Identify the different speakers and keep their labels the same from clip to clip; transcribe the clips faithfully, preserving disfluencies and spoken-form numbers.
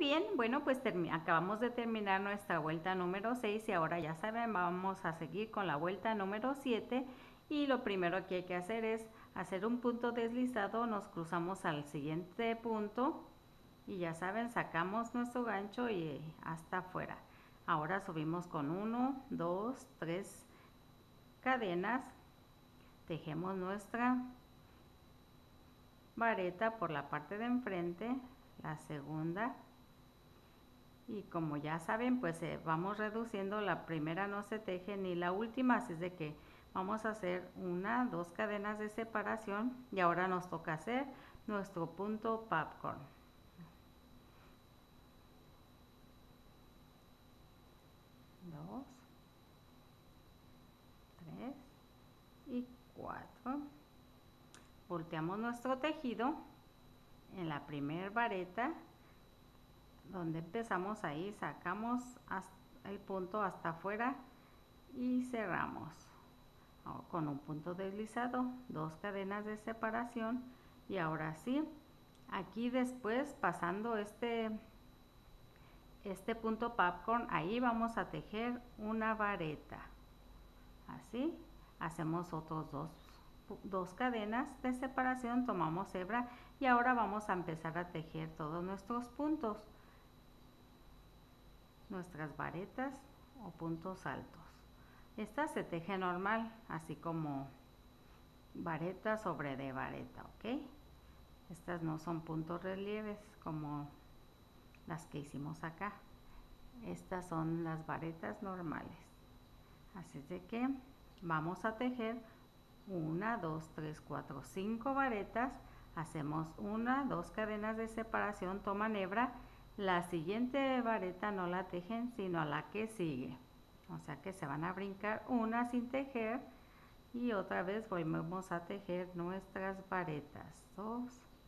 Speaker 1: bien, bueno, pues acabamos de terminar nuestra vuelta número seis y ahora ya saben, vamos a seguir con la vuelta número siete y lo primero que hay que hacer es hacer un punto deslizado, nos cruzamos al siguiente punto y ya saben, sacamos nuestro gancho y hasta afuera. Ahora subimos con uno, dos, tres cadenas, tejemos nuestra vareta por la parte de enfrente, la segunda, y como ya saben, pues eh, vamos reduciendo, la primera no se teje ni la última, así es de que vamos a hacer una, dos cadenas de separación y ahora nos toca hacer nuestro punto popcorn. Dos, tres y cuatro. Volteamos nuestro tejido en la primer vareta donde empezamos, ahí sacamos el punto hasta afuera y cerramos con un punto deslizado, dos cadenas de separación y ahora sí, aquí después pasando este este punto popcorn, ahí vamos a tejer una vareta, así hacemos otros dos dos cadenas de separación, tomamos hebra y ahora vamos a empezar a tejer todos nuestros puntos, nuestras varetas o puntos altos. Esta se teje normal, así como vareta sobre de vareta, ¿ok? Estas no son puntos relieves como las que hicimos acá. Estas son las varetas normales. Así de que vamos a tejer una, dos, tres, cuatro, cinco varetas. Hacemos una, dos cadenas de separación, toman hebra. La siguiente vareta no la tejen, sino a la que sigue. O sea que se van a brincar una sin tejer y otra vez volvemos a tejer nuestras varetas, dos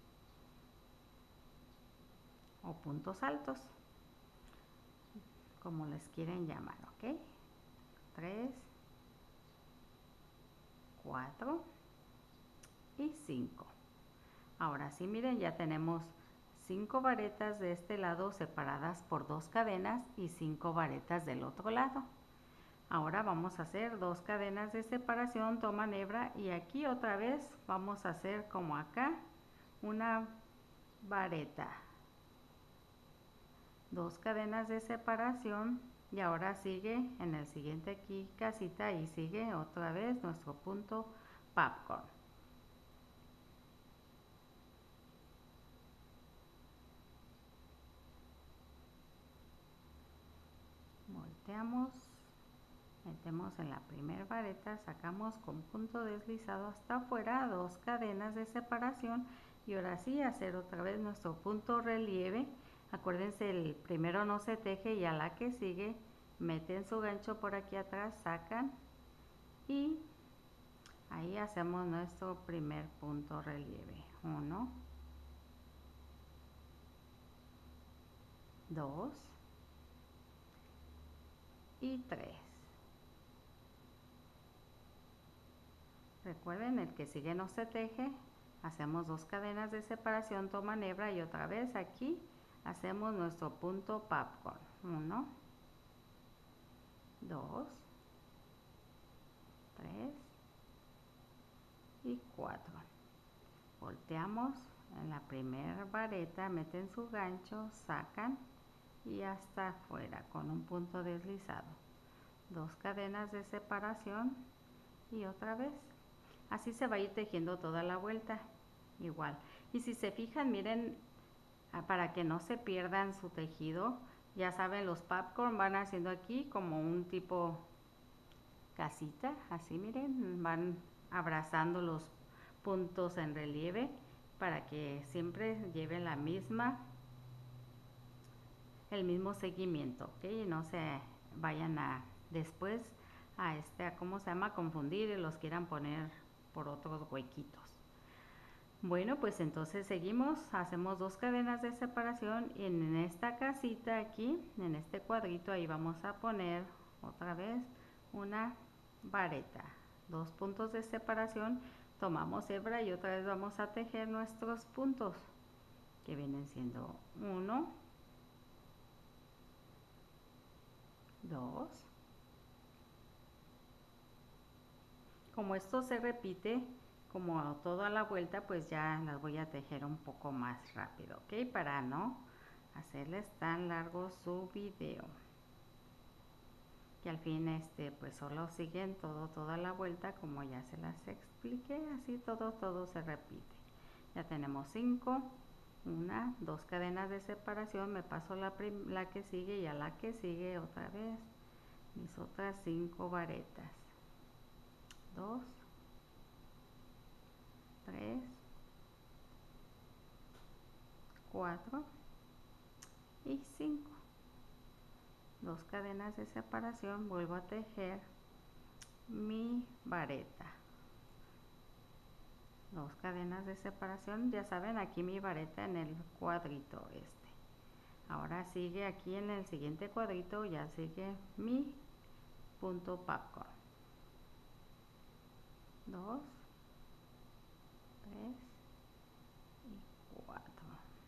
Speaker 1: o puntos altos, como les quieren llamar, ¿ok? tres, cuatro y cinco. Ahora sí, miren, ya tenemos cinco varetas de este lado separadas por dos cadenas y cinco varetas del otro lado. Ahora vamos a hacer dos cadenas de separación, toman hebra y aquí otra vez vamos a hacer como acá una vareta, dos cadenas de separación y ahora sigue en el siguiente aquí casita y sigue otra vez nuestro punto popcorn. Volteamos, metemos en la primera vareta, sacamos con punto deslizado hasta afuera, dos cadenas de separación y ahora sí hacer otra vez nuestro punto relieve. Acuérdense, el primero no se teje y a la que sigue meten su gancho por aquí atrás, sacan y ahí hacemos nuestro primer punto relieve. Uno, dos y tres. Recuerden, el que sigue no se teje, hacemos dos cadenas de separación, toman hebra y otra vez aquí hacemos nuestro punto popcorn. Uno, dos, tres y cuatro. Volteamos en la primera vareta, meten su gancho, sacan y hasta afuera con un punto deslizado. Dos cadenas de separación y otra vez. Así se va a ir tejiendo toda la vuelta, igual. Y si se fijan, miren, para que no se pierdan su tejido, ya saben, los popcorn van haciendo aquí como un tipo casita, así miren, van abrazando los puntos en relieve para que siempre lleven la misma, el mismo seguimiento, ¿ok? Y no se vayan a después a este, a cómo se llama, confundir y los quieran poner por otros huequitos. Bueno, pues entonces seguimos, hacemos dos cadenas de separación y en esta casita aquí, en este cuadrito, ahí vamos a poner otra vez una vareta, dos puntos de separación, tomamos hebra y otra vez vamos a tejer nuestros puntos que vienen siendo uno, dos. Como esto se repite como toda la vuelta, pues ya las voy a tejer un poco más rápido, ¿ok? Para no hacerles tan largo su video. Que al fin este pues solo siguen todo toda la vuelta como ya se las expliqué, así todo todo se repite. Ya tenemos cinco, una, dos cadenas de separación, me paso la, la que sigue y a la que sigue otra vez mis otras cinco varetas, dos, tres, cuatro y cinco. Dos cadenas de separación, vuelvo a tejer mi vareta, dos cadenas de separación, ya saben, aquí mi vareta en el cuadrito este. Ahora sigue aquí en el siguiente cuadrito, ya sigue mi punto popcorn, dos, tres y cuatro.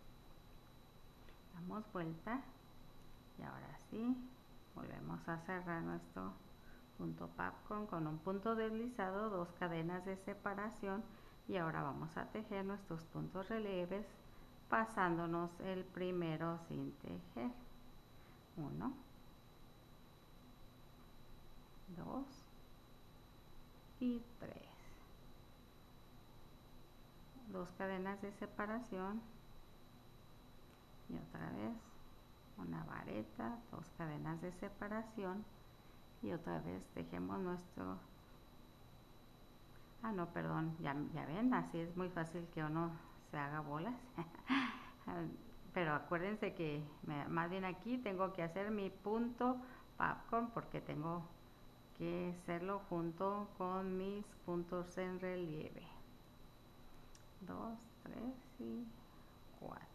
Speaker 1: Damos vuelta y ahora sí volvemos a cerrar nuestro punto popcorn con un punto deslizado, dos cadenas de separación, y ahora vamos a tejer nuestros puntos relieves pasándonos el primero sin tejer. Uno, dos y tres. Dos cadenas de separación y otra vez una vareta, dos cadenas de separación y otra vez tejemos nuestro, ah no, perdón, ya, ya ven, así es muy fácil que uno se haga bolas. Pero acuérdense que me, más bien aquí tengo que hacer mi punto popcorn porque tengo que hacerlo junto con mis puntos en relieve. Dos, tres y cuatro.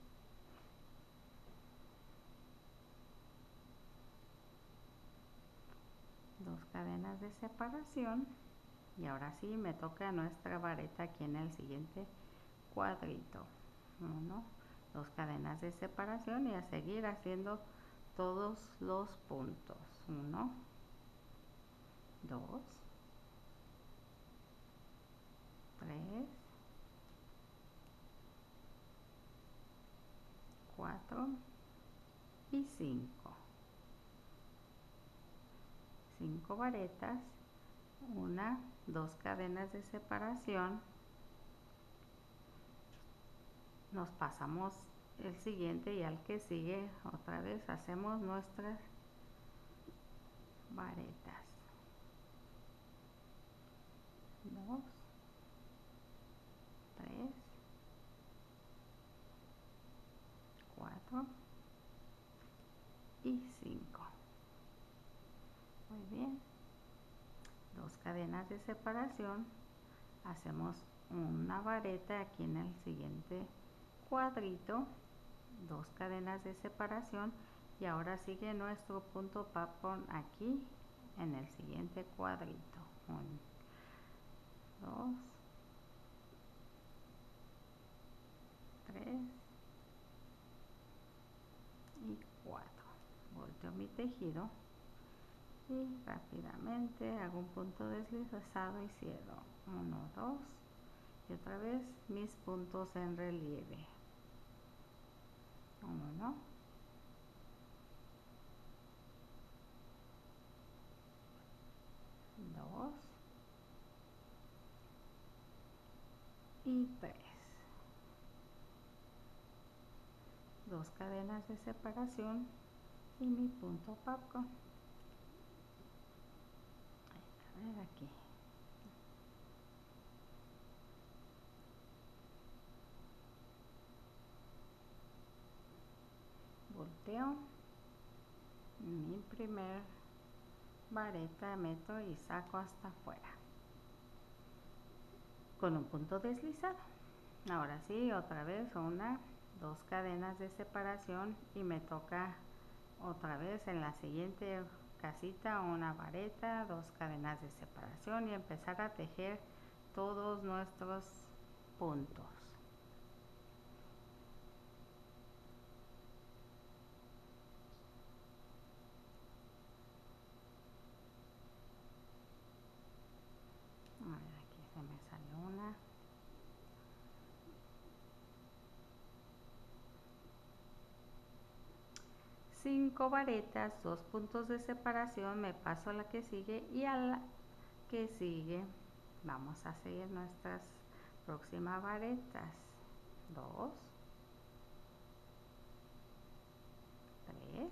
Speaker 1: Dos cadenas de separación y ahora sí me toca nuestra vareta aquí en el siguiente cuadrito. Uno, dos cadenas de separación y a seguir haciendo todos los puntos. Uno, dos, tres, cuatro y cinco. Cinco varetas, una, dos cadenas de separación, nos pasamos el siguiente y al que sigue otra vez hacemos nuestras varetas. Dos, tres, cuatro y cinco. Muy bien. Dos cadenas de separación, hacemos una vareta aquí en el siguiente cuadrito, dos cadenas de separación y ahora sigue nuestro punto popcorn aquí en el siguiente cuadrito. Un, dos, tres y cuatro. Volteo mi tejido y rápidamente hago un punto deslizado y cierro. Uno, dos y otra vez mis puntos en relieve. Uno, dos y tres. Dos cadenas de separación y mi punto popcorn. A ver aquí. Volteo mi primer vareta, meto y saco hasta afuera con un punto deslizado. Ahora sí, otra vez una, dos cadenas de separación y me toca otra vez en la siguiente casita una vareta, dos cadenas de separación y empezar a tejer todos nuestros puntos. cinco varetas, dos puntos de separación, me paso a la que sigue y a la que sigue vamos a seguir nuestras próximas varetas. Dos, tres,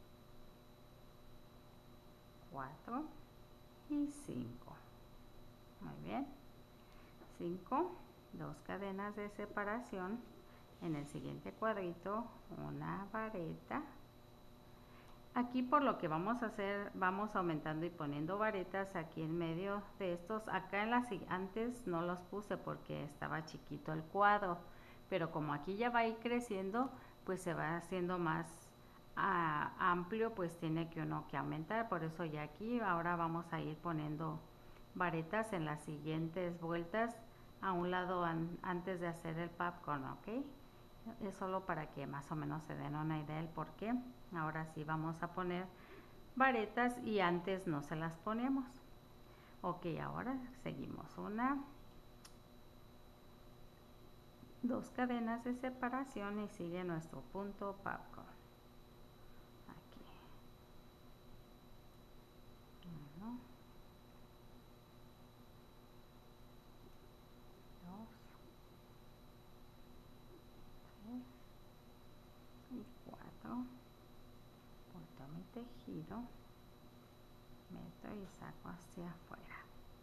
Speaker 1: cuatro y cinco. Muy bien. cinco, dos cadenas de separación. En el siguiente cuadrito, una vareta. Aquí por lo que vamos a hacer, vamos aumentando y poniendo varetas aquí en medio de estos. Acá en las antes no los puse porque estaba chiquito el cuadro, pero como aquí ya va a ir creciendo, pues se va haciendo más uh, amplio, pues tiene que uno que aumentar. Por eso ya aquí ahora vamos a ir poniendo varetas en las siguientes vueltas a un lado an antes de hacer el popcorn, ¿ok? Es solo para que más o menos se den una idea del por qué. Ahora sí vamos a poner varetas y antes no se las ponemos. Ok, ahora seguimos. Una, dos cadenas de separación y sigue nuestro punto popcorn. Aquí. Uno, dos, tres y cuatro. Pongo mi tejido, meto y saco hacia afuera.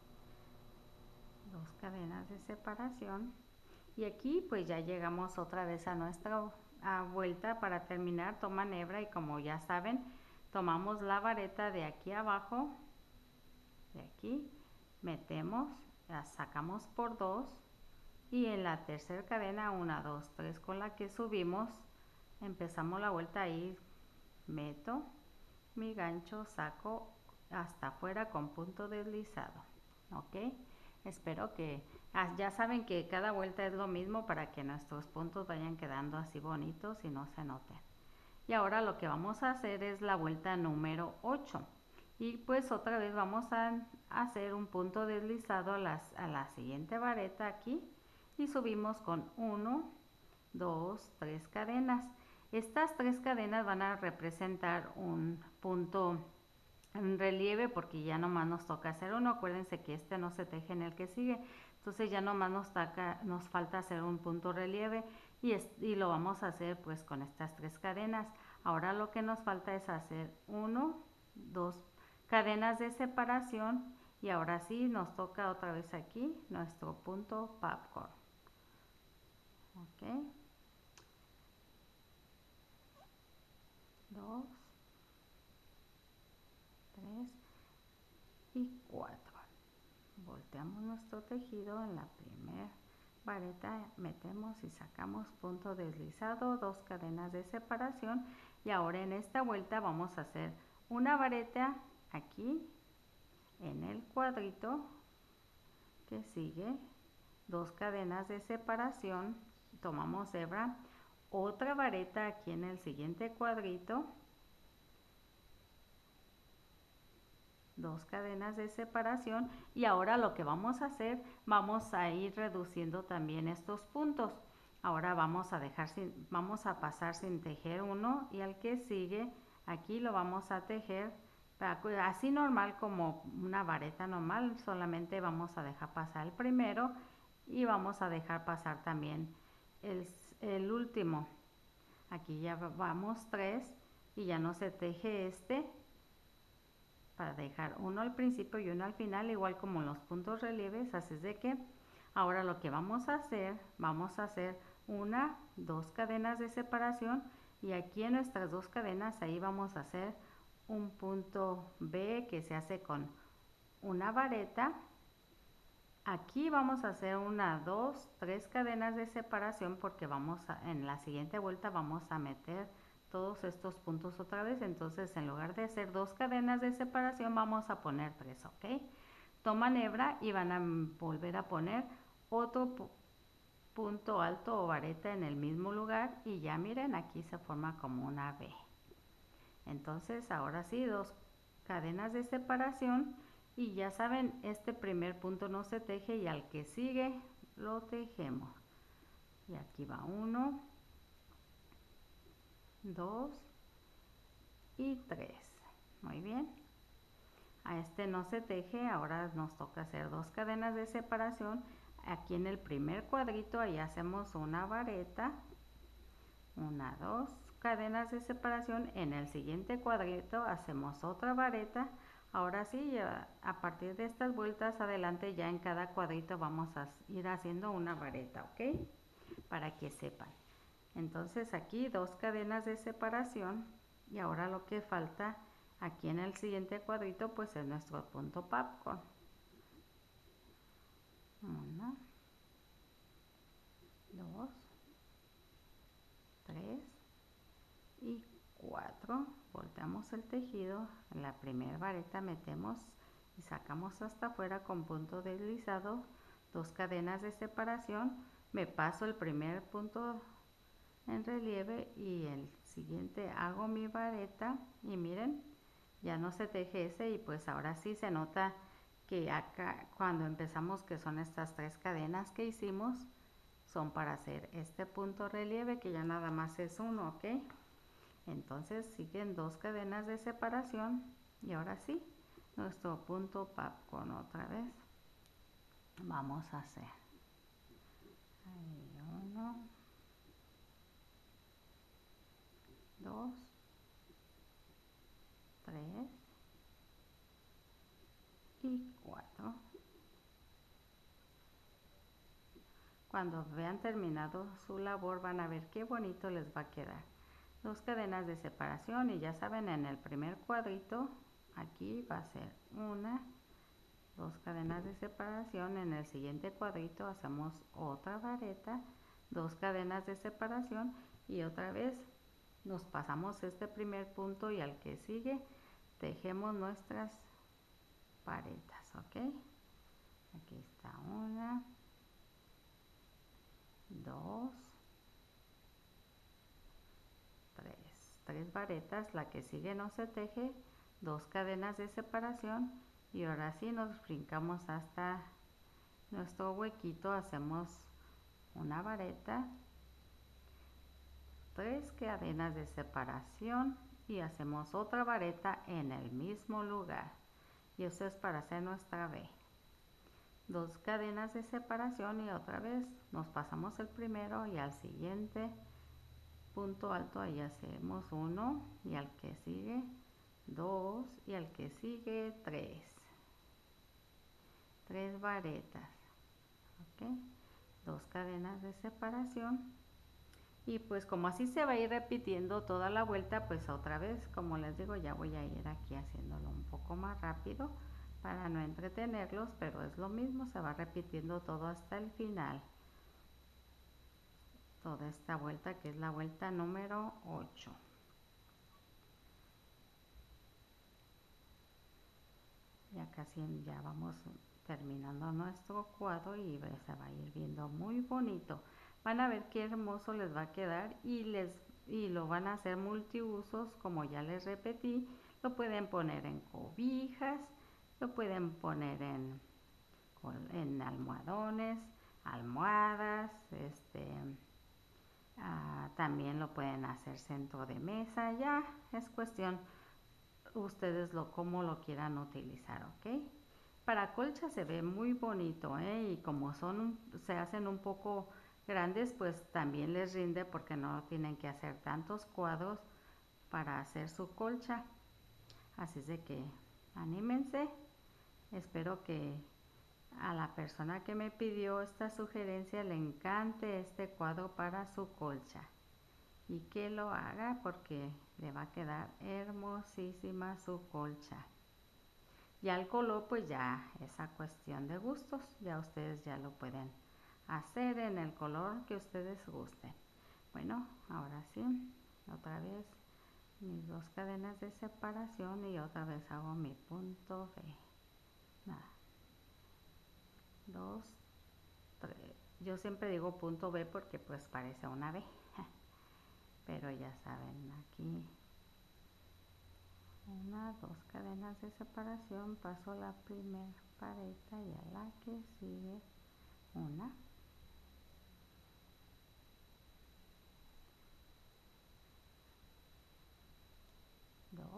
Speaker 1: Dos cadenas de separación. Y aquí pues ya llegamos otra vez a nuestra a vuelta. Para terminar, toman hebra y como ya saben, tomamos la vareta de aquí abajo, de aquí, metemos, la sacamos por dos y en la tercera cadena, una, dos, tres, con la que subimos, empezamos la vuelta ahí, meto mi gancho, saco hasta afuera con punto deslizado, ok. Espero que ah, ya saben que cada vuelta es lo mismo para que nuestros puntos vayan quedando así bonitos y no se noten. Y ahora lo que vamos a hacer es la vuelta número ocho. Y pues otra vez vamos a hacer un punto deslizado a, las, a la siguiente vareta aquí. Y subimos con uno, dos, tres cadenas. Estas tres cadenas van a representar un punto en relieve porque ya nomás nos toca hacer uno. Acuérdense que este no se teje en el que sigue, entonces ya nomás nos, taca, nos falta hacer un punto relieve y, es, y lo vamos a hacer pues con estas tres cadenas. Ahora lo que nos falta es hacer uno, dos cadenas de separación y ahora sí nos toca otra vez aquí nuestro punto popcorn, ok. Dos, tres y cuatro. Volteamos nuestro tejido en la primera vareta, metemos y sacamos punto deslizado, dos cadenas de separación y ahora en esta vuelta vamos a hacer una vareta aquí en el cuadrito que sigue, dos cadenas de separación, tomamos hebra, otra vareta aquí en el siguiente cuadrito, dos cadenas de separación y ahora lo que vamos a hacer, vamos a ir reduciendo también estos puntos. Ahora vamos a dejar sin, vamos a pasar sin tejer uno y al que sigue aquí lo vamos a tejer así normal como una vareta normal, solamente vamos a dejar pasar el primero y vamos a dejar pasar también el, el último. Aquí ya vamos tres y ya no se teje este para dejar uno al principio y uno al final, igual como los puntos relieves. Así es de que ahora lo que vamos a hacer, vamos a hacer una, dos cadenas de separación y aquí en nuestras dos cadenas ahí vamos a hacer un punto B que se hace con una vareta. Aquí vamos a hacer una, dos, tres cadenas de separación porque vamos a, en la siguiente vuelta vamos a meter todos estos puntos otra vez. Entonces en lugar de hacer dos cadenas de separación vamos a poner tres, ok. Toman hebra y van a volver a poner otro punto alto o vareta en el mismo lugar y ya miren, aquí se forma como una B. Entonces ahora sí, dos cadenas de separación y ya saben, este primer punto no se teje y al que sigue lo tejemos. Y aquí va uno, dos, y tres. Muy bien. A este no se teje, ahora nos toca hacer dos cadenas de separación. Aquí en el primer cuadrito, ahí hacemos una vareta, una, dos cadenas de separación. En el siguiente cuadrito hacemos otra vareta. Ahora sí, a partir de estas vueltas adelante, ya en cada cuadrito vamos a ir haciendo una vareta, ¿ok? Para que sepan. Entonces aquí dos cadenas de separación, y ahora lo que falta aquí en el siguiente cuadrito pues es nuestro punto popcorn. Una, dos, tres y cuatro. Volteamos el tejido, en la primera vareta metemos y sacamos hasta afuera con punto deslizado, dos cadenas de separación. Me paso el primer punto en relieve y el siguiente hago mi vareta y miren, ya no se teje ese, y pues ahora sí se nota que acá cuando empezamos, que son estas tres cadenas que hicimos, son para hacer este punto relieve, que ya nada más es uno, ¿ok? Entonces siguen dos cadenas de separación y ahora sí, nuestro punto popcorn otra vez. Vamos a hacer ahí uno, dos, tres y cuatro. Cuando vean terminado su labor van a ver qué bonito les va a quedar. Dos cadenas de separación, y ya saben, en el primer cuadrito aquí va a ser una, dos cadenas de separación. En el siguiente cuadrito hacemos otra vareta, dos cadenas de separación, y otra vez nos pasamos este primer punto y al que sigue tejemos nuestras varetas, ¿ok? Aquí está una, dos, tres, tres varetas. La que sigue no se teje, dos cadenas de separación, y ahora sí nos brincamos hasta nuestro huequito, hacemos una vareta, tres cadenas de separación y hacemos otra vareta en el mismo lugar, y eso es para hacer nuestra V. Dos cadenas de separación y otra vez nos pasamos el primero, y al siguiente punto alto ahí hacemos uno, y al que sigue dos, y al que sigue tres, tres varetas, ¿ok? Dos cadenas de separación, y pues como así se va a ir repitiendo toda la vuelta, pues otra vez, como les digo, ya voy a ir aquí haciéndolo un poco más rápido para no entretenerlos, pero es lo mismo, se va repitiendo todo hasta el final, toda esta vuelta, que es la vuelta número ocho. Ya casi ya vamos terminando nuestro cuadro y se va a ir viendo muy bonito. Van a ver qué hermoso les va a quedar, y les y lo van a hacer multiusos, como ya les repetí. Lo pueden poner en cobijas, lo pueden poner en, en almohadones, almohadas, este, uh, también lo pueden hacer centro de mesa. Ya es cuestión ustedes lo como lo quieran utilizar, ¿ok? Para colcha se ve muy bonito, ¿eh? Y como son se hacen un poco grandes, pues también les rinde, porque no tienen que hacer tantos cuadros para hacer su colcha. Así es de que anímense. Espero que a la persona que me pidió esta sugerencia le encante este cuadro para su colcha, y que lo haga, porque le va a quedar hermosísima su colcha. Ya el color pues ya es a cuestión de gustos, ya ustedes ya lo pueden hacer en el color que ustedes gusten. Bueno, ahora sí, otra vez mis dos cadenas de separación, y otra vez hago mi punto V. Nada. Dos, tres. Yo siempre digo punto V porque pues parece una V. Pero ya saben, aquí una, dos cadenas de separación, paso la primera vareta y a la que sigue una, dos,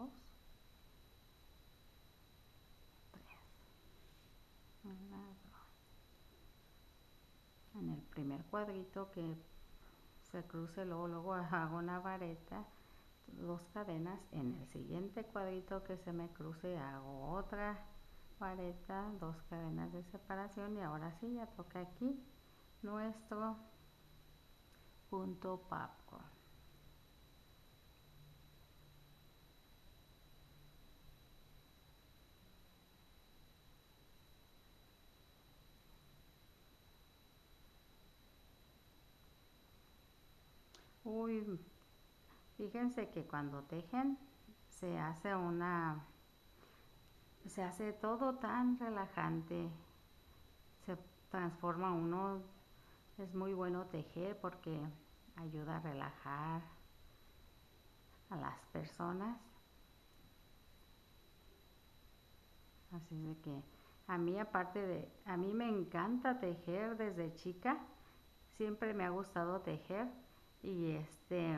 Speaker 1: en el primer cuadrito que se cruce, luego, luego hago una vareta, dos cadenas, en el siguiente cuadrito que se me cruce hago otra vareta, dos cadenas de separación y ahora sí ya toca aquí nuestro punto popcorn. Uy, fíjense que cuando tejen se hace una, se hace todo tan relajante, se transforma uno, es muy bueno tejer porque ayuda a relajar a las personas. Así de que a mí aparte de, a mí me encanta tejer desde chica, siempre me ha gustado tejer y este,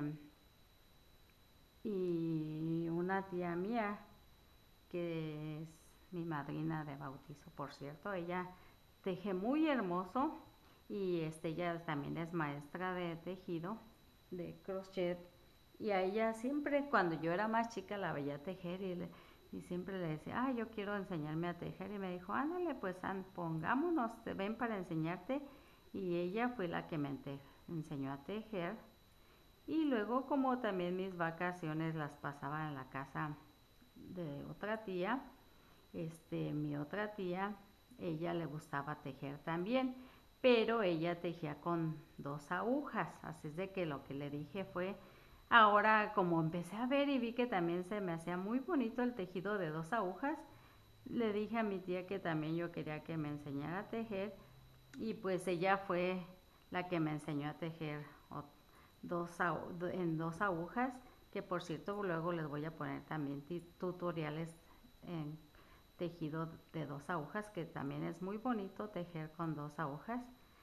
Speaker 1: y una tía mía que es mi madrina de bautizo, por cierto, ella teje muy hermoso y este, ella también es maestra de tejido, de crochet y a ella siempre cuando yo era más chica la veía tejer y, le, y siempre le decía, ah, yo quiero enseñarme a tejer y me dijo, ándale, pues pongámonos, ven para enseñarte y ella fue la que me enseñó a tejer y luego como también mis vacaciones las pasaba en la casa de otra tía, este, mi otra tía, ella le gustaba tejer también, pero ella tejía con dos agujas, así es de que lo que le dije fue, ahora como empecé a ver y vi que también se me hacía muy bonito el tejido de dos agujas, le dije a mi tía que también yo quería que me enseñara a tejer y pues ella fue la que me enseñó a tejer dos, en dos agujas, que por cierto luego les voy a poner también tutoriales en tejido de dos agujas, que también es muy bonito tejer con dos agujas.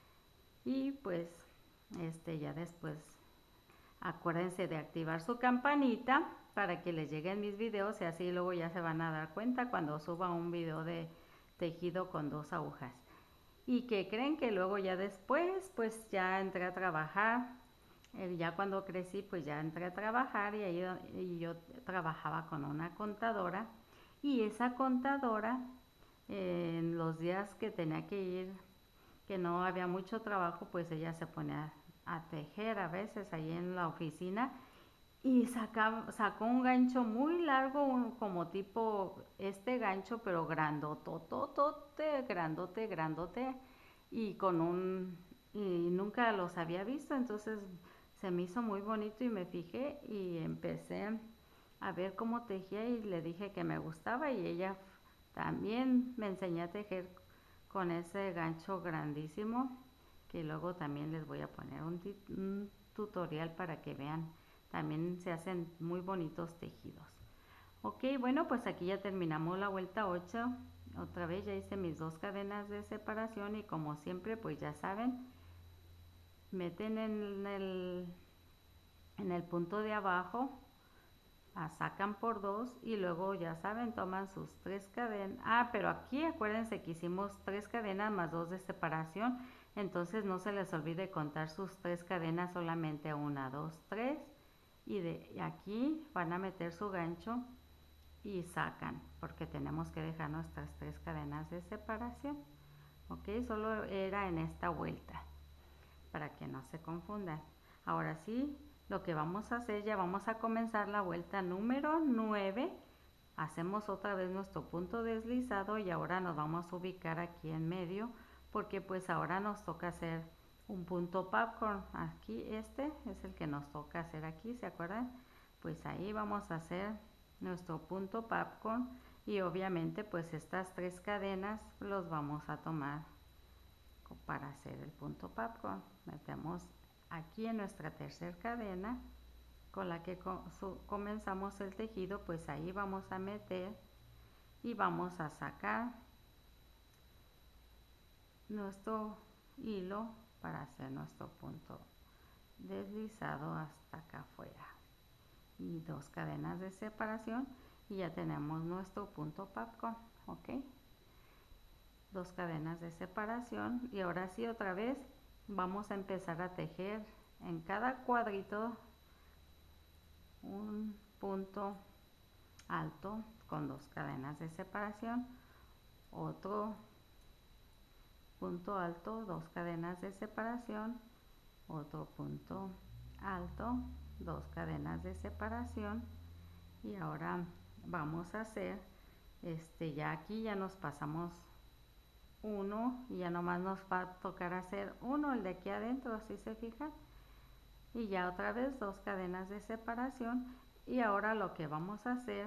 Speaker 1: Y pues este ya después acuérdense de activar su campanita para que les lleguen mis videos y así luego ya se van a dar cuenta cuando suba un video de tejido con dos agujas. Y que creen que luego ya después pues ya entré a trabajar, eh, ya cuando crecí pues ya entré a trabajar y, ahí, y yo trabajaba con una contadora y esa contadora eh, en los días que tenía que ir, que no había mucho trabajo, pues ella se ponía a tejer a veces ahí en la oficina y sacaba, sacó un gancho muy largo, un, como tipo este gancho, pero grandototote, grandote, grandote, y con un, y nunca los había visto, entonces se me hizo muy bonito y me fijé y empecé a ver cómo tejía y le dije que me gustaba y ella también me enseñó a tejer con ese gancho grandísimo, que luego también les voy a poner un, un tutorial para que vean. También se hacen muy bonitos tejidos. Ok, bueno, pues aquí ya terminamos la vuelta ocho. Otra vez ya hice mis dos cadenas de separación y como siempre, pues ya saben, meten en el, en el punto de abajo, la sacan por dos y luego ya saben, toman sus tres cadenas. Ah, pero aquí acuérdense que hicimos tres cadenas más dos de separación, entonces no se les olvide contar sus tres cadenas, solamente una, dos, tres, y de aquí van a meter su gancho y sacan, porque tenemos que dejar nuestras tres cadenas de separación. Ok, solo era en esta vuelta, para que no se confundan. Ahora sí, lo que vamos a hacer, ya vamos a comenzar la vuelta número nueve. Hacemos otra vez nuestro punto deslizado y ahora nos vamos a ubicar aquí en medio, porque pues ahora nos toca hacer un punto popcorn. Aquí este es el que nos toca hacer aquí, ¿se acuerdan? Pues ahí vamos a hacer nuestro punto popcorn y obviamente pues estas tres cadenas los vamos a tomar para hacer el punto popcorn. Metemos aquí en nuestra tercera cadena con la que comenzamos el tejido, pues ahí vamos a meter y vamos a sacar nuestro hilo para hacer nuestro punto deslizado hasta acá afuera y dos cadenas de separación y ya tenemos nuestro punto popcorn. Ok, dos cadenas de separación y ahora sí otra vez vamos a empezar a tejer en cada cuadrito un punto alto con dos cadenas de separación, otro punto alto, dos cadenas de separación, otro punto alto, dos cadenas de separación, y ahora vamos a hacer este ya aquí ya nos pasamos uno y ya nomás nos va a tocar hacer uno, el de aquí adentro, así se fijan, y ya otra vez dos cadenas de separación. Y ahora lo que vamos a hacer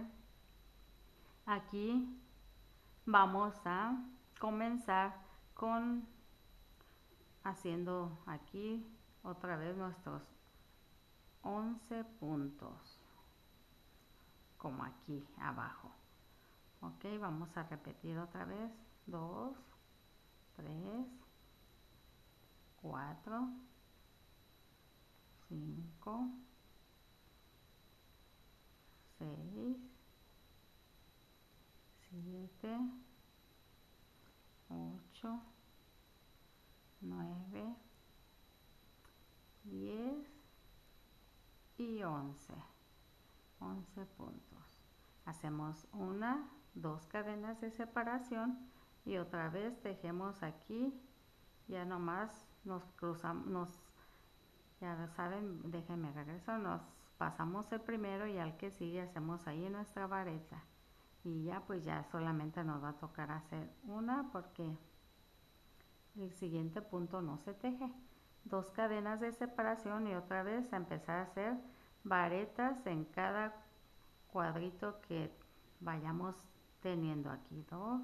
Speaker 1: aquí, vamos a comenzar con haciendo aquí otra vez nuestros once puntos como aquí abajo. Ok, vamos a repetir otra vez, dos, tres, cuatro, cinco, seis, siete, ocho, nueve, diez y once. once puntos. Hacemos una, dos cadenas de separación y otra vez tejemos aquí, ya nomás nos cruzamos, nos, ya saben, déjenme regreso, nos pasamos el primero y al que sigue hacemos ahí nuestra vareta, y ya pues ya solamente nos va a tocar hacer una porque el siguiente punto no se teje. Dos cadenas de separación y otra vez a empezar a hacer varetas en cada cuadrito que vayamos teniendo. Aquí dos,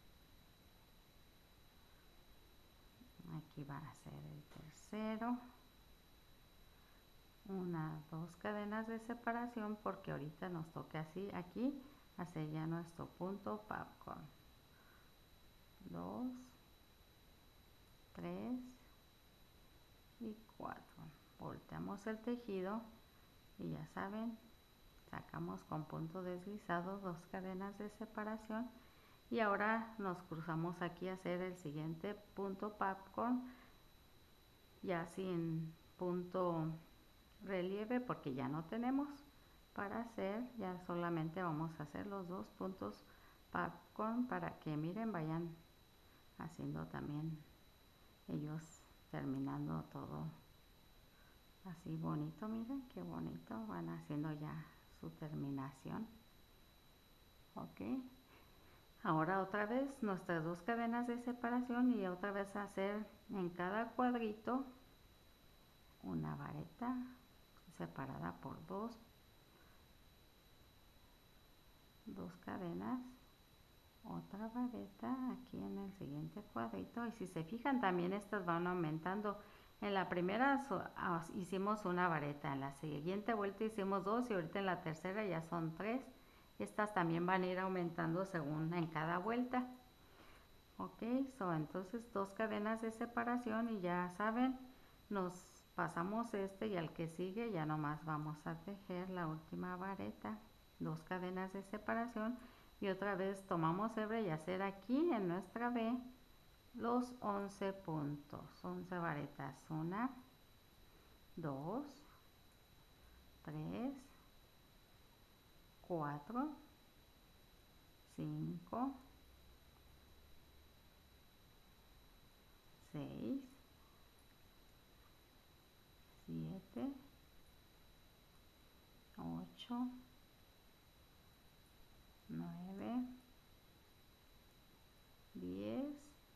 Speaker 1: aquí va a ser el tercero, una, dos cadenas de separación porque ahorita nos toca así aquí hacer ya nuestro punto popcorn, dos, tres y cuatro. Volteamos el tejido y ya saben, sacamos con punto deslizado dos cadenas de separación y ahora nos cruzamos aquí a hacer el siguiente punto popcorn, ya sin punto relieve porque ya no tenemos para hacer, ya solamente vamos a hacer los dos puntos popcorn para que miren, vayan haciendo también ellos terminando todo así bonito. Miren qué bonito, van haciendo ya su terminación. Ok, ahora otra vez nuestras dos cadenas de separación y otra vez hacer en cada cuadrito una vareta separada por dos dos cadenas, otra vareta aquí en el siguiente cuadrito, y si se fijan también estas van aumentando. En la primera hicimos una vareta, en la siguiente vuelta hicimos dos y ahorita en la tercera ya son tres. Estas también van a ir aumentando según en cada vuelta. Ok, so entonces dos cadenas de separación y ya saben, nos pasamos este y al que sigue ya nomás vamos a tejer la última vareta, dos cadenas de separación y otra vez tomamos hebra y hacer aquí en nuestra V los once puntos, once varetas, una, dos, tres, cuatro, cinco, seis, siete, ocho, nueve, diez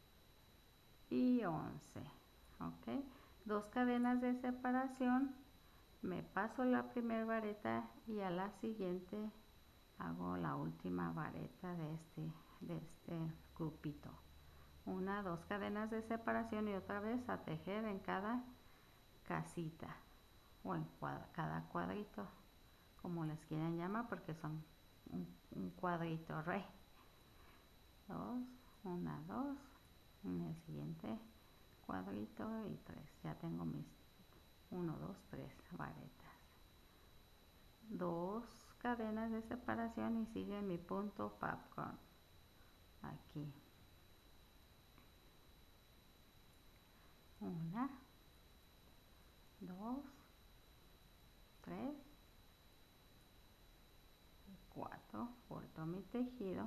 Speaker 1: y once. Ok, dos cadenas de separación, me paso la primera vareta y a la siguiente hago la última vareta de este, de este grupito. Una, dos cadenas de separación y otra vez a tejer en cada casita o en cuadra, cada cuadrito, como les quieran llamar, porque son un, un cuadrito re. Dos, una, dos, en el siguiente cuadrito y tres. Ya tengo mis uno, dos, tres varetas. Dos cadenas de separación y sigue mi punto popcorn aquí. Una, dos, tres, cuatro, vuelto mi tejido,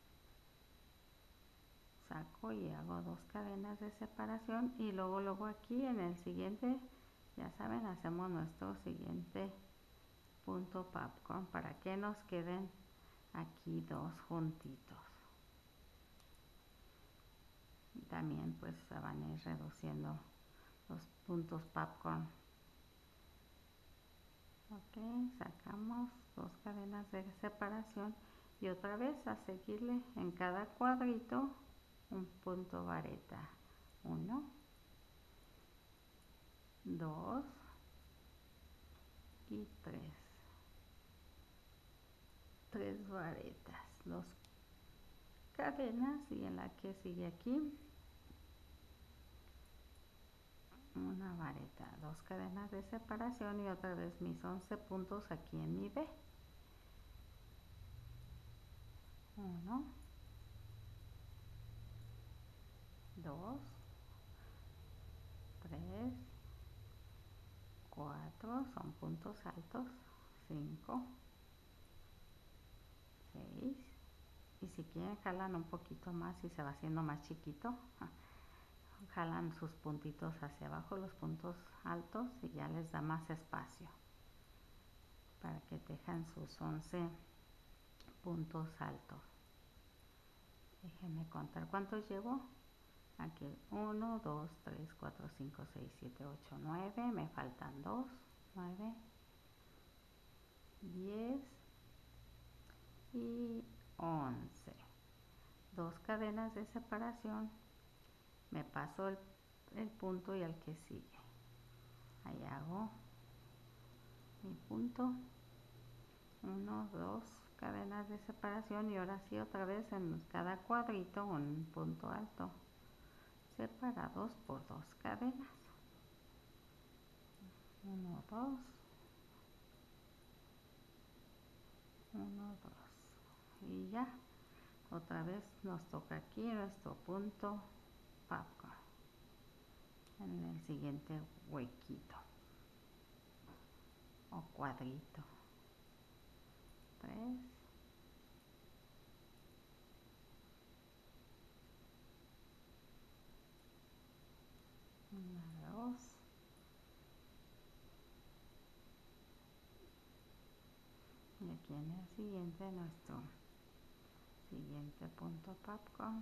Speaker 1: saco y hago dos cadenas de separación y luego luego aquí en el siguiente, ya saben, hacemos nuestro siguiente punto popcorn para que nos queden aquí dos juntitos. También pues se van a ir reduciendo los puntos popcorn. Ok, sacamos dos cadenas de separación y otra vez a seguirle en cada cuadrito un punto vareta. Uno, dos y tres. Tres varetas, dos cadenas y en la que sigue aquí una vareta, dos cadenas de separación y otra vez mis once puntos aquí en mi B. Uno, dos, tres, cuatro, son puntos altos, cinco, seis, y si quieren jalan un poquito más y se va haciendo más chiquito, jalan sus puntitos hacia abajo, los puntos altos, y ya les da más espacio para que tejan sus once puntos altos. Déjenme contar cuántos llevo. Aquí uno, dos, tres, cuatro, cinco, seis, siete, ocho, nueve, me faltan dos, nueve, diez y once. Dos cadenas de separación, me paso el, el punto y al que sigue. Ahí hago mi punto, uno, dos cadenas de separación y ahora sí otra vez en cada cuadrito un punto alto, separados por dos cadenas. Uno, dos, uno, dos y ya. Otra vez nos toca aquí nuestro punto popcorn en el siguiente huequito o cuadrito. Tres, una, dos, y aquí en el siguiente nuestro siguiente punto popcorn.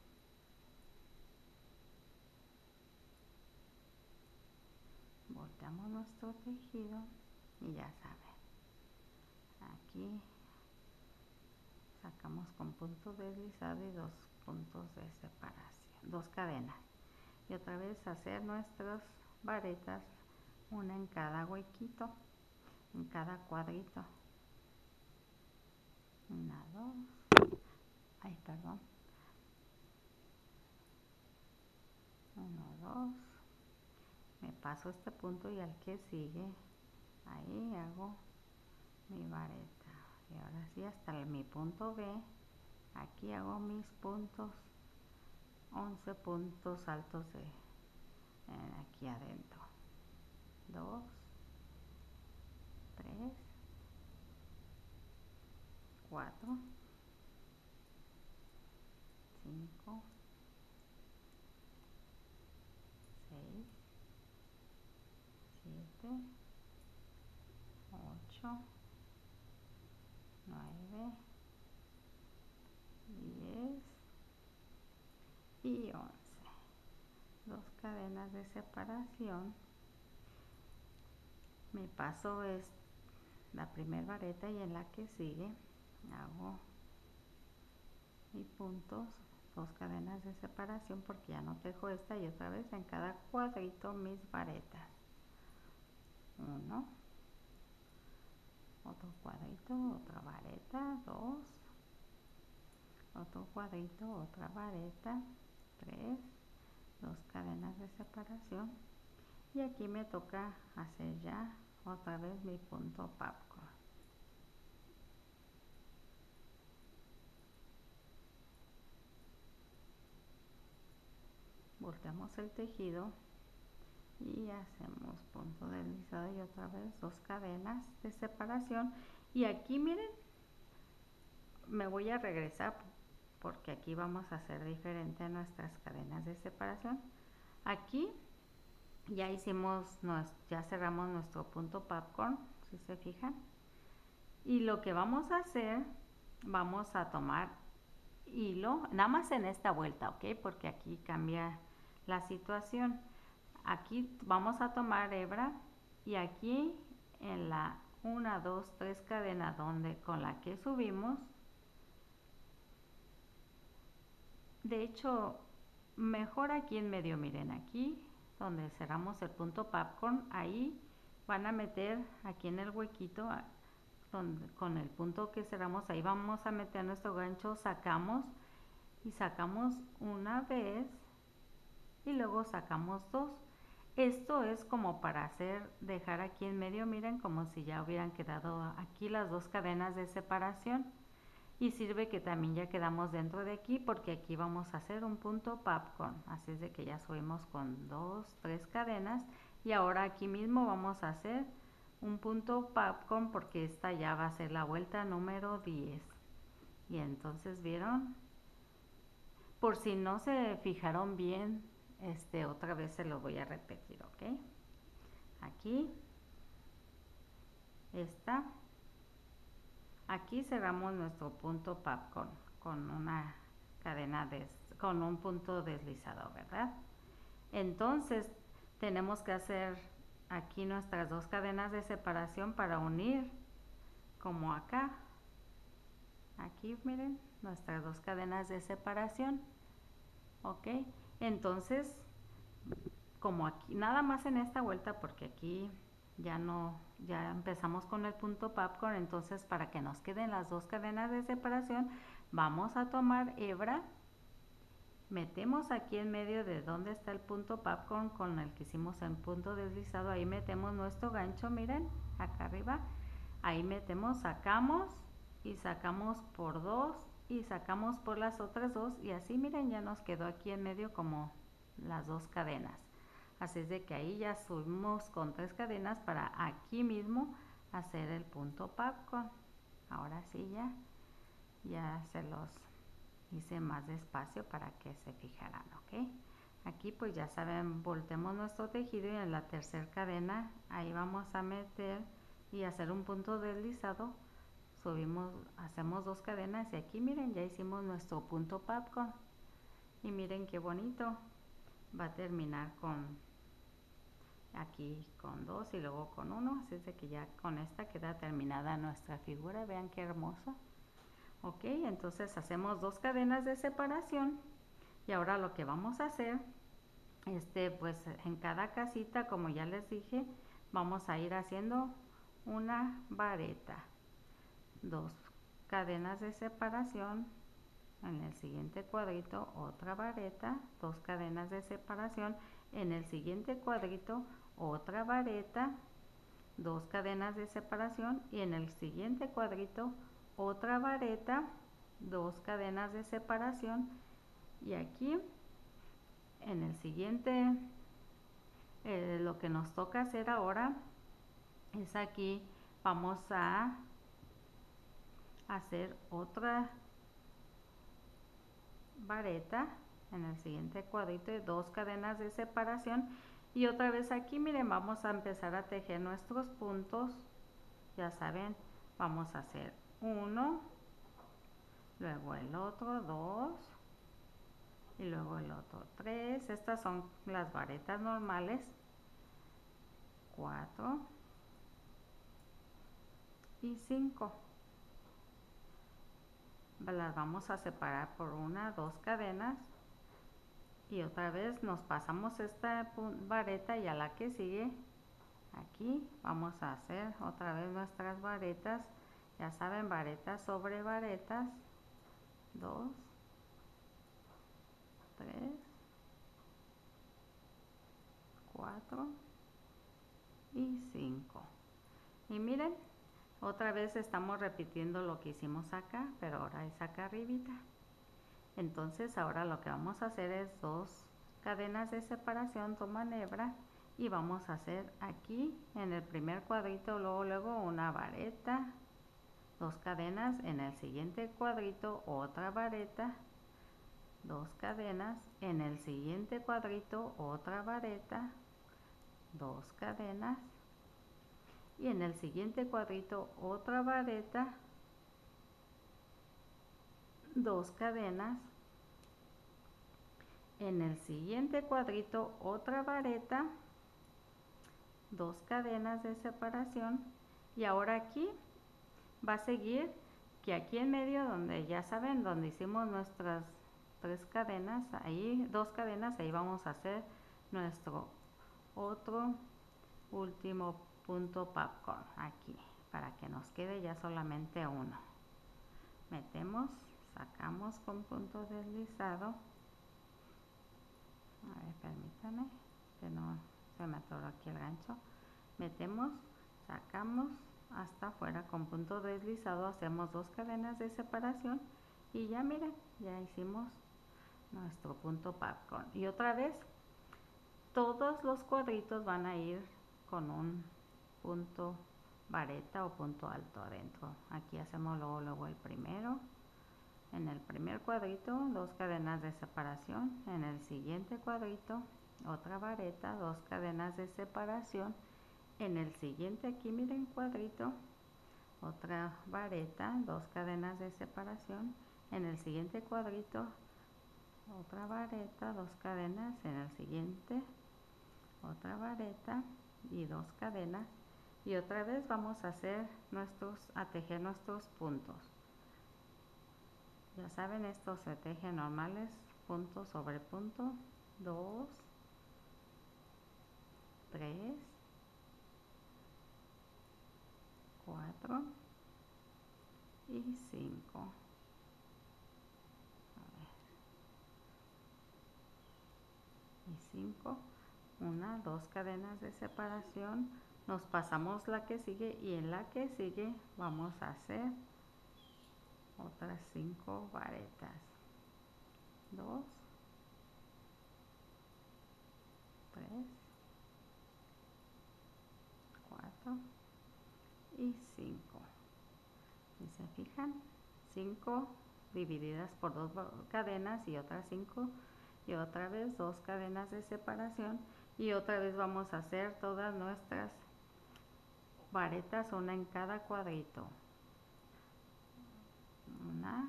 Speaker 1: Volteamos nuestro tejido y ya saben, aquí sacamos con punto deslizado y dos puntos de separación, dos cadenas, y otra vez hacer nuestras varetas, una en cada huequito, en cada cuadrito. Una, dos, ay perdón, uno, dos, me paso este punto y al que sigue, ahí hago mi vareta, y ahora sí hasta mi punto B, aquí hago mis puntos, once puntos altos de eh, aquí adentro, dos, tres, cuatro, cinco, seis, siete, ocho, nueve, diez y once. Dos cadenas de separación, me paso es la primera vareta y en la que sigue hago mis puntos, dos cadenas de separación porque ya no tejo esta, y otra vez en cada cuadrito mis varetas. Uno, otro cuadrito, otra vareta, dos, otro cuadrito, otra vareta, tres, dos cadenas de separación, y aquí me toca hacer ya otra vez mi punto popcorn. Volteamos el tejido y hacemos punto deslizado y otra vez dos cadenas de separación. Y aquí miren, me voy a regresar porque aquí vamos a hacer diferente nuestras cadenas de separación. Aquí ya hicimos, ya cerramos nuestro punto popcorn, si se fijan. Y lo que vamos a hacer, vamos a tomar hilo, nada más en esta vuelta, ¿ok? Porque aquí cambia la situación. Aquí vamos a tomar hebra y aquí en la una, dos, tres cadena donde con la que subimos, de hecho, mejor aquí en medio, miren, aquí donde cerramos el punto popcorn, ahí van a meter aquí en el huequito donde, con el punto que cerramos, ahí vamos a meter nuestro gancho, sacamos y sacamos una vez y luego sacamos dos. Esto es como para hacer, dejar aquí en medio, miren, como si ya hubieran quedado aquí las dos cadenas de separación. Y sirve que también ya quedamos dentro de aquí porque aquí vamos a hacer un punto popcorn. Así es de que ya subimos con dos, tres cadenas. Y ahora aquí mismo vamos a hacer un punto popcorn porque esta ya va a ser la vuelta número diez. Y entonces, ¿vieron? Por si no se fijaron bien, este, otra vez se lo voy a repetir, ¿ok? Aquí, esta, aquí cerramos nuestro punto popcorn con una cadena de, con un punto deslizado, ¿verdad? Entonces tenemos que hacer aquí nuestras dos cadenas de separación para unir, como acá. Aquí miren, nuestras dos cadenas de separación, ¿ok? Entonces, como aquí, nada más en esta vuelta, porque aquí ya no, ya empezamos con el punto popcorn, entonces para que nos queden las dos cadenas de separación, vamos a tomar hebra, metemos aquí en medio de donde está el punto popcorn con el que hicimos el punto deslizado, ahí metemos nuestro gancho, miren, acá arriba, ahí metemos, sacamos y sacamos por dos y sacamos por las otras dos y así miren ya nos quedó aquí en medio como las dos cadenas. Así es de que ahí ya subimos con tres cadenas para aquí mismo hacer el punto popcorn. Ahora sí ya, ya se los hice más despacio para que se fijaran, ¿ok? Aquí pues ya saben, volteamos nuestro tejido y en la tercera cadena ahí vamos a meter y hacer un punto deslizado. Subimos, hacemos dos cadenas y aquí miren ya hicimos nuestro punto popcorn. Y miren qué bonito, va a terminar con aquí con dos y luego con uno, así es de que ya con esta queda terminada nuestra figura, vean qué hermoso. Ok, entonces hacemos dos cadenas de separación y ahora lo que vamos a hacer, este, pues en cada casita, como ya les dije, vamos a ir haciendo una vareta, dos cadenas de separación, en el siguiente cuadrito otra vareta, dos cadenas de separación, en el siguiente cuadrito otra vareta, dos cadenas de separación y en el siguiente cuadrito otra vareta, dos cadenas de separación y aquí en el siguiente eh, lo que nos toca hacer ahora es aquí vamos a hacer otra vareta en el siguiente cuadrito y dos cadenas de separación y otra vez aquí miren vamos a empezar a tejer nuestros puntos, ya saben, vamos a hacer uno, luego el otro dos y luego el otro tres, estas son las varetas normales, cuatro y cinco, las vamos a separar por una, dos cadenas y otra vez nos pasamos esta vareta y a la que sigue aquí vamos a hacer otra vez nuestras varetas, ya saben, varetas sobre varetas, dos, tres, cuatro y cinco. Y miren, otra vez estamos repitiendo lo que hicimos acá, pero ahora es acá arribita. Entonces ahora lo que vamos a hacer es dos cadenas de separación, toman hebra y vamos a hacer aquí en el primer cuadrito, luego luego una vareta, dos cadenas, en el siguiente cuadrito otra vareta, dos cadenas, en el siguiente cuadrito otra vareta, dos cadenas, y en el siguiente cuadrito otra vareta, dos cadenas, en el siguiente cuadrito otra vareta, dos cadenas de separación, y ahora aquí va a seguir que aquí en medio, donde ya saben, donde hicimos nuestras tres cadenas, ahí dos cadenas, ahí vamos a hacer nuestro otro último punto popcorn aquí, para que nos quede ya solamente uno. Metemos, sacamos con punto deslizado. A ver, permítanme que no se me atoró aquí el gancho. Metemos, sacamos hasta afuera con punto deslizado, hacemos dos cadenas de separación y ya miren, ya hicimos nuestro punto popcorn. Y otra vez todos los cuadritos van a ir con un punto vareta o punto alto adentro. Aquí hacemos luego, luego el primero. En el primer cuadrito dos cadenas de separación, en el siguiente cuadrito otra vareta, dos cadenas de separación, en el siguiente aquí miren cuadrito otra vareta, dos cadenas de separación, en el siguiente cuadrito otra vareta, dos cadenas, en el siguiente otra vareta y dos cadenas, y otra vez vamos a hacer nuestros a tejer nuestros puntos. Ya saben, estos se tejen normales, punto sobre punto, dos, tres, cuatro y cinco. A ver. Y cinco, una, dos cadenas de separación, nos pasamos la que sigue y en la que sigue vamos a hacer otras cinco varetas, dos, tres, cuatro y cinco. Si se fijan, cinco divididas por dos cadenas y otras cinco, y otra vez dos cadenas de separación, y otra vez vamos a hacer todas nuestras varetas, una en cada cuadrito, una,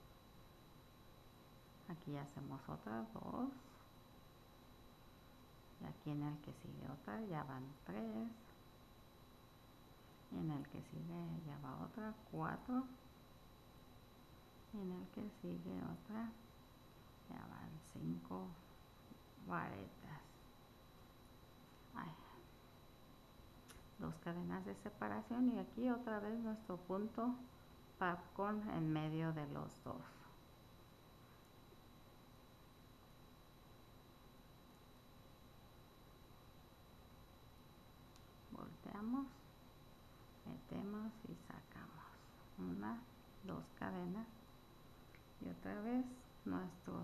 Speaker 1: aquí hacemos otras dos, y aquí en el que sigue otra ya van tres, y en el que sigue ya va otra, cuatro, y en el que sigue otra ya van cinco varetas. Ay. Dos cadenas de separación y aquí otra vez nuestro punto popcorn en medio de los dos. Volteamos, metemos y sacamos una, dos cadenas y otra vez nuestros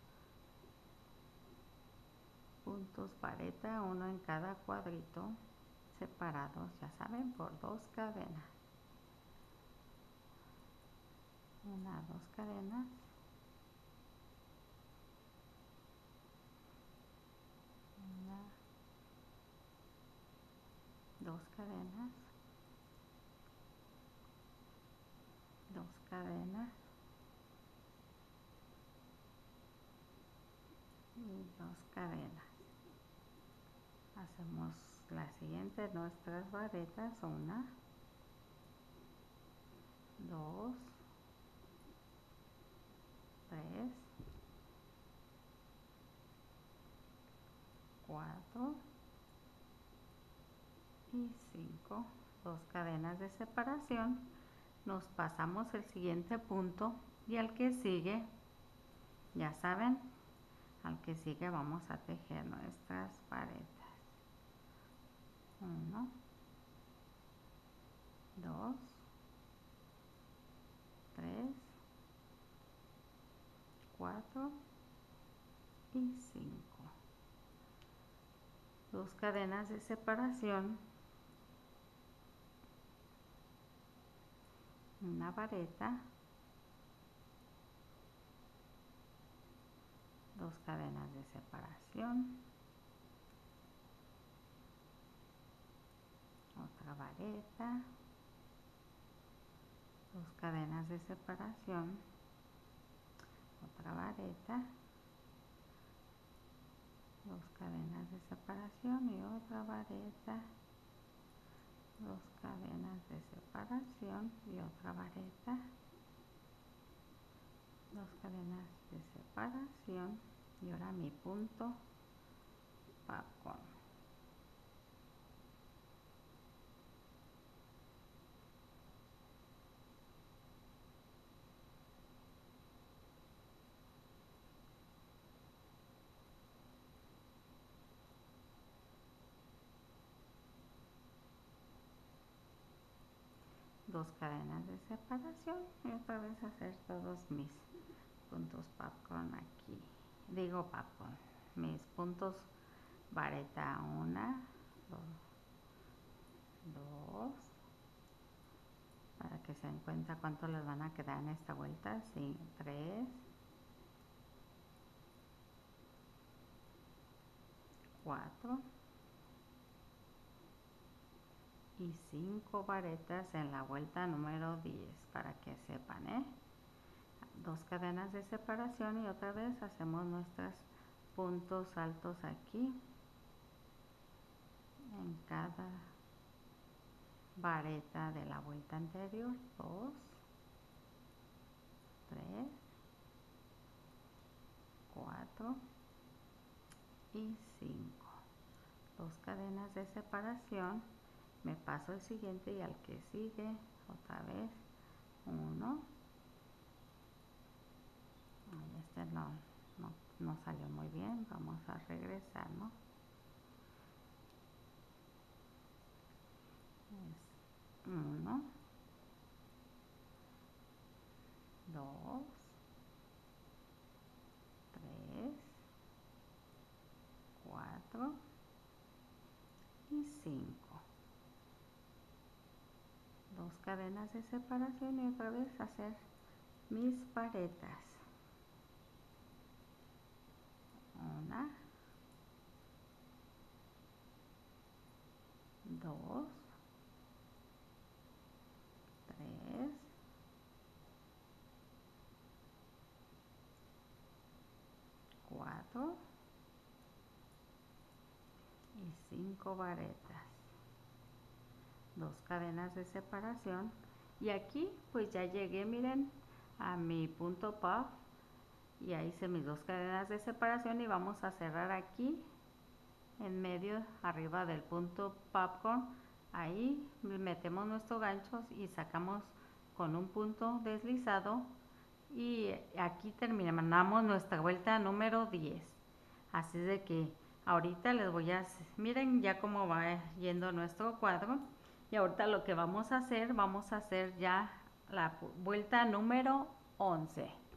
Speaker 1: puntos vareta, uno en cada cuadrito, separados, ya saben, por dos cadenas, una, dos cadenas, una, dos cadenas, dos cadenas y dos cadenas. Hacemos la siguiente, nuestras varetas, una, dos, tres, cuatro y cinco, dos cadenas de separación, nos pasamos el siguiente punto y al que sigue, ya saben, al que sigue vamos a tejer nuestras varetas. Uno, dos, tres, cuatro y cinco. dos cadenas de separación, una vareta, dos cadenas de separación, otra vareta, dos cadenas de separación, otra vareta, dos cadenas de separación y otra vareta, dos cadenas de separación y otra vareta, dos cadenas de separación y ahora mi punto popcorn. Dos cadenas de separación y otra vez hacer todos mis puntos popcorn aquí, digo popcorn, mis puntos vareta, una, dos, dos, para que se den cuenta cuánto les van a quedar en esta vuelta, sí, tres, cuatro y cinco varetas en la vuelta número diez, para que sepan, ¿eh? Dos cadenas de separación y otra vez hacemos nuestros puntos altos aquí en cada vareta de la vuelta anterior, dos, tres, cuatro y cinco. Dos cadenas de separación, me paso el siguiente y al que sigue otra vez uno. Este no, no, no salió muy bien, vamos a regresar, ¿no? Es uno, dos, tres, cuatro y cinco. Dos cadenas de separación y otra vez hacer mis varetas. Una, dos, tres, cuatro y cinco varetas. Dos cadenas de separación y aquí pues ya llegué, miren, a mi punto puff. Y ahí hice mis dos cadenas de separación y vamos a cerrar aquí en medio arriba del punto popcorn. Ahí metemos nuestros ganchos y sacamos con un punto deslizado y aquí terminamos nuestra vuelta número diez. Así de que ahorita les voy a, miren ya cómo va yendo nuestro cuadro y ahorita lo que vamos a hacer, vamos a hacer ya la vuelta número once.